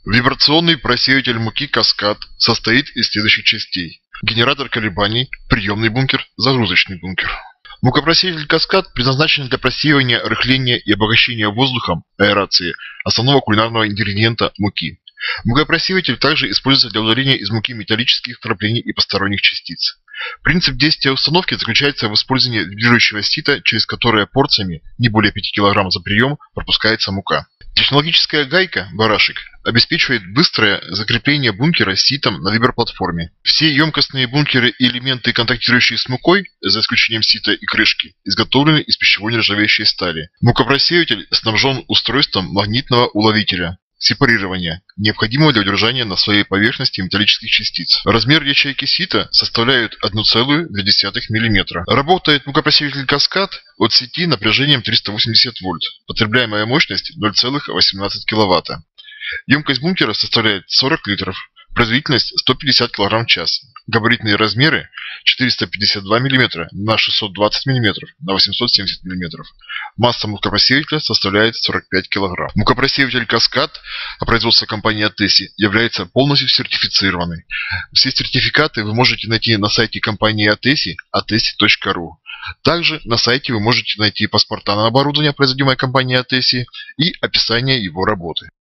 Вибрационный просеиватель муки «Каскад» состоит из следующих частей: генератор колебаний, приемный бункер, загрузочный бункер. Мукопросеиватель «Каскад» предназначен для просеивания, рыхления и обогащения воздухом, аэрации, основного кулинарного ингредиента муки. Мукопросеиватель также используется для удаления из муки металлических вкраплений и посторонних частиц. Принцип действия установки заключается в использовании вибрирующего сита, через которое порциями, не более 5 кг за прием, пропускается мука. Технологическая гайка «Барашек» обеспечивает быстрое закрепление бункера ситом на виброплатформе. Все емкостные бункеры и элементы, контактирующие с мукой, за исключением сита и крышки, изготовлены из пищевой нержавеющей стали. Мукопросеиватель снабжен устройством магнитного уловителя сепарирования, необходимого для удержания на своей поверхности металлических частиц. Размер ячейки сита составляет 1,2 мм. Работает мукопросеиватель «Каскад» от сети напряжением 380 вольт. Потребляемая мощность 0,18 кВт. Емкость бункера составляет 40 литров. Производительность 150 кг в час. Габаритные размеры 452 мм на 620 мм на 870 мм. Масса мукопросеивателя составляет 45 кг. Мукопросеиватель «Каскад» производства компании ATESI является полностью сертифицированной. Все сертификаты вы можете найти на сайте компании ATESI atesi.ru. Также на сайте вы можете найти паспорта на оборудование, производимое компанией ATESI, и описание его работы.